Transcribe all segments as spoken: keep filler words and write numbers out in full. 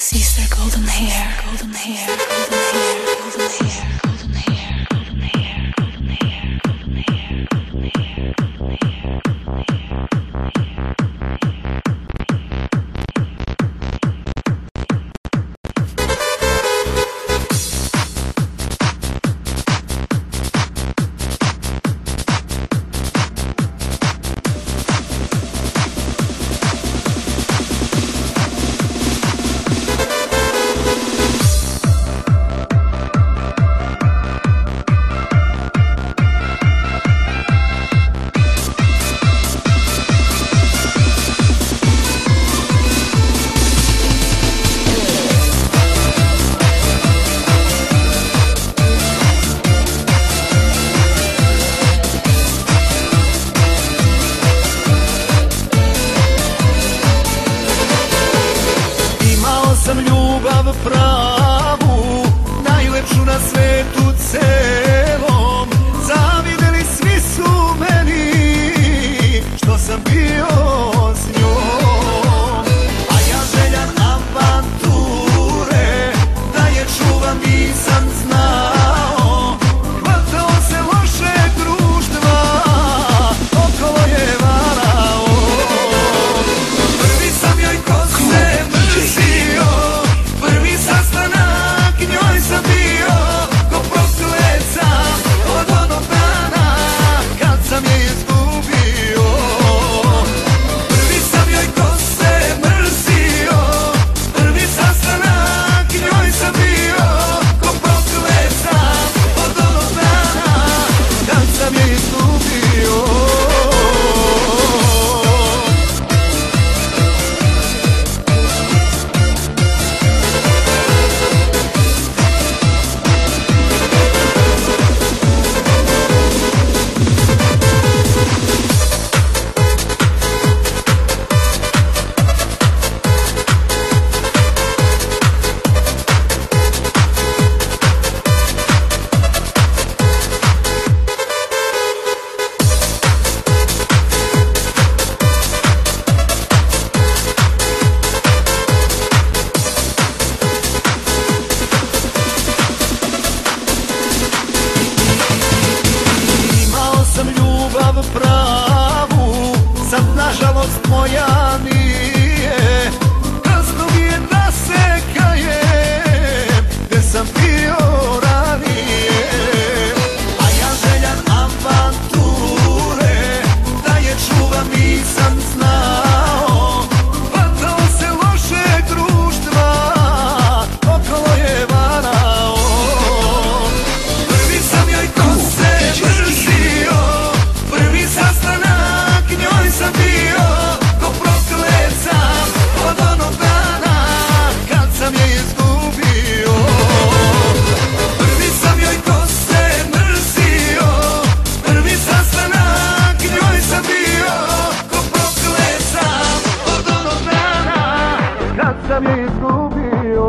Sees their golden hair, golden hair, golden hair, golden hair, golden hair, golden hair, golden hair, golden hair, golden hair, golden hair, golden hair. Sam ljubav pravu, najlepšu na svetu celom. Zavideli svi su meni, što sam bio s njom. A ja željan avanture, da je čuvam nisam znao. Hvatao se lošeg društva, okolo je varao. Prvi sam joj ko se mrzio, prvi sastanak njoj sam bio, ko proklet sam od onog dana kad sam je izgubio. Prvi sam joj ko se mrzio, prvi sastanak njoj sam bio, ko proklet sam od onog dana kad sam je izgubio. Sam ljubav pravu, sad nažalost moja nije. Kazno mi je da se kajem, gde sam bio ranije. A ja željan avanture, da je čuvam nisam znao. Hvatao se lošeg društva, okolo je varao. Prvi sam joj ko se mrzio, prvi sastanak njoj sam bio, ko proklet sam od onog dana kad sam je izgubio. Prvi sam joj ko se mrzio, prvi sastanak njoj sam bio, ko proklet sam od onog dana kad sam je izgubio.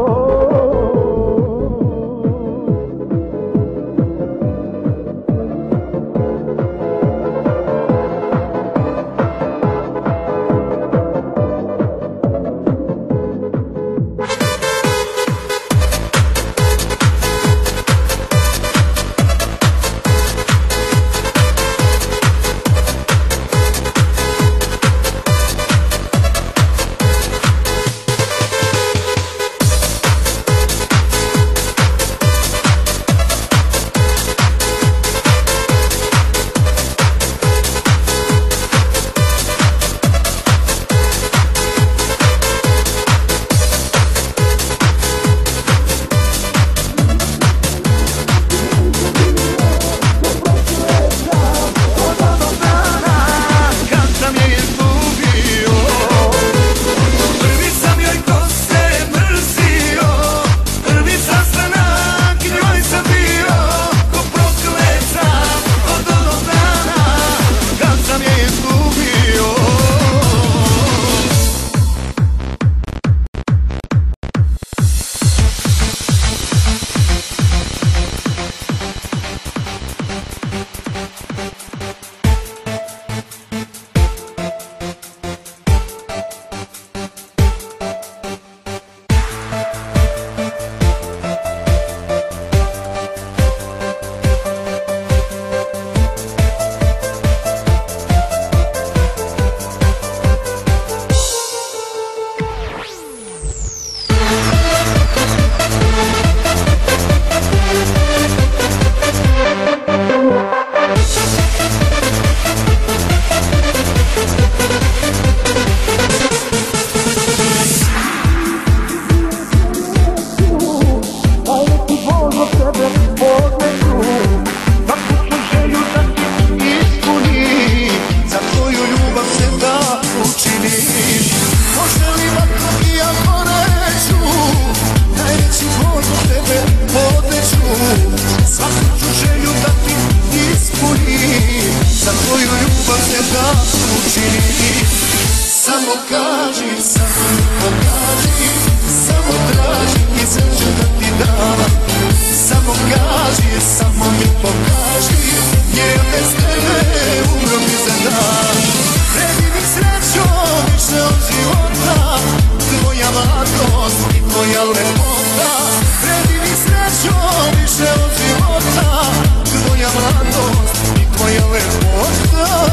čini. Samo kaži, samo mi pokaži, samo traži i sve ću da ti dam. Samo kaži, samo mi pokaži, jer ja bez tebe umro bi za dan. Vredi mi srećo više od života, tvoja mladost i tvoja lepota. Vredi mi srećo više od života, tvoja mladost i tvoja lepota.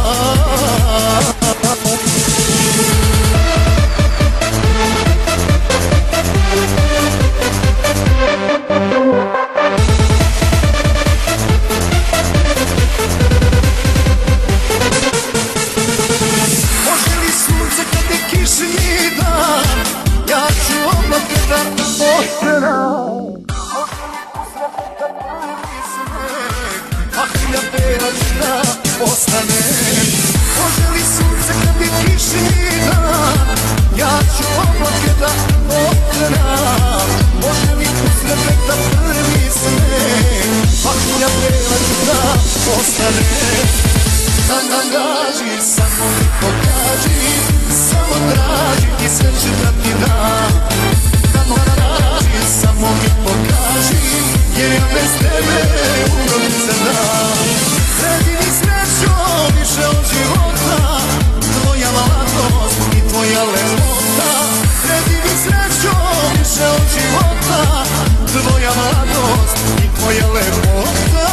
Ostane, može li sunce kad je kišni dan, ja ću oblake da okrenam. Može li usred leta prvi sneg, paklja bela ću da ostane. Sam nam gaži, samo mi pokaži, samo traži i sve ću da ti dam. Samo traži, samo mi pokaži, jer ja bez tebe umro bi za dan. Vredi mi srećo više od života, tvoja mladost i tvoja lepota. Vredi mi srećo više od života, tvoja mladost i tvoja lepota.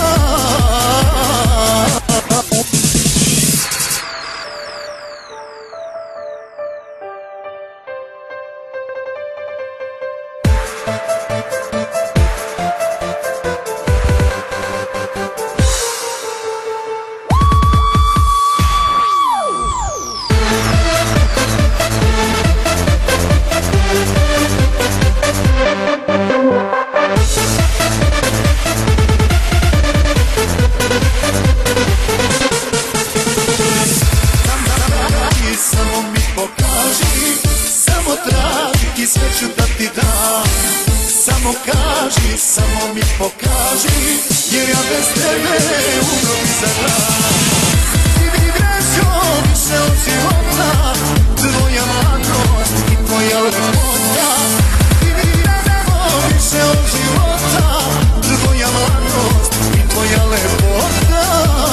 Samo kaži, samo mi pokaži, jer ja bez tebe umro bi za dan. Ti mi vrećo više od života, tvoja mladost i tvoja lepota. Ti mi vrećo više od života, tvoja mladost i tvoja lepota.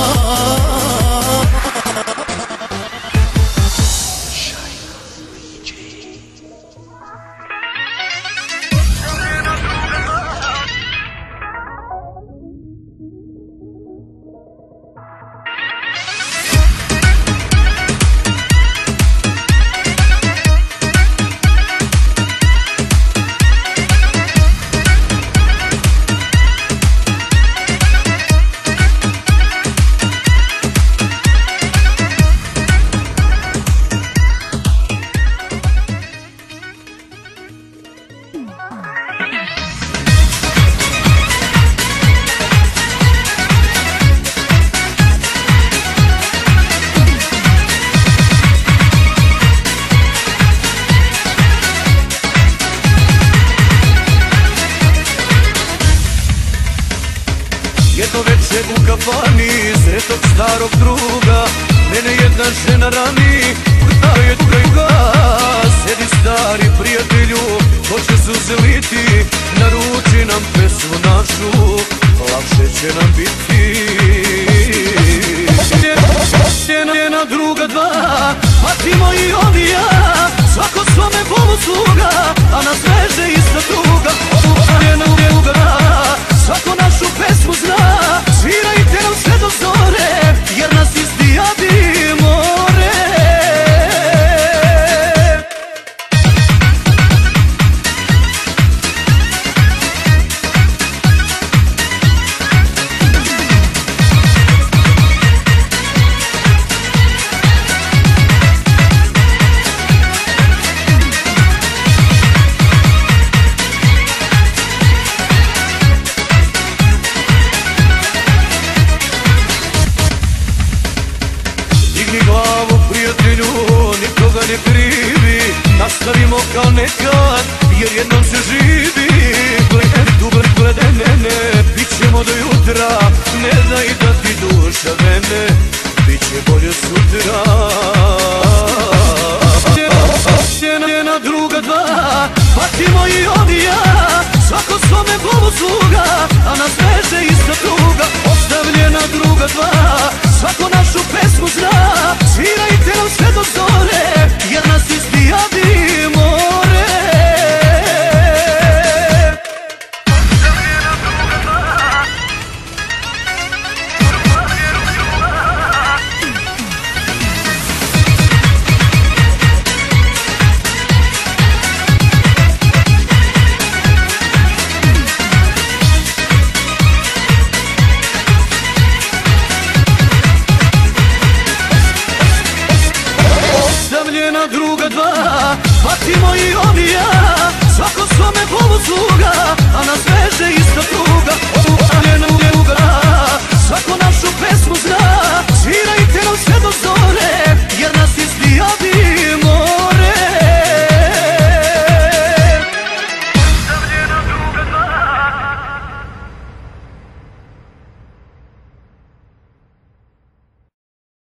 Jedno večer u kafani, sretog starog druga, mene jedna žena rani, vrta je druga. Sedi stari prijatelju, hoće suze liti, naruči nam pesmu našu, lakše će nam biti. Jedna druga dva, patimo i on i ja, svako svome bolu sluga, a nas veže ista tuga. Jedna druga dva, svako našu pesmu zna, svirajte nam sve do zore, jer nas izdijadi more. Nikoga ne krivi, nastavimo kao nekad, jer jednom se živi. Gledaj tu, gledaj mene, bit ćemo do jutra, ne daj da ti duša mene, bit će bolje sutra. polusluga, a nas veže ista tuga. Ostavljena druga dva, svako našu pesmu zna. Svirajte nam sve do zore, jer nas istijadi more. Ostavljena druga dva, patimo i on i ja. Svako svome polusluga, a nas veže ista tuga. Ostavljena druga dva, svako našu pesmu zna. Svirajte nam sve do zore,